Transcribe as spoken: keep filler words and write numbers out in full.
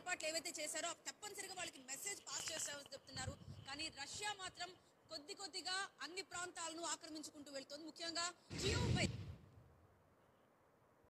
పొరపాట్లు ఏవైతే చేశారో తప్పనిసరిగా వాళ్ళకి మెసేజ్ పాస్ చేస్తామని చెప్తున్నారు. కానీ రష్యా మాత్రం కొద్ది కొద్దిగా అన్ని ప్రాంతాలను ఆక్రమించుకుంటూ వెళ్తోంది. ముఖ్యంగా కియోవ్ పై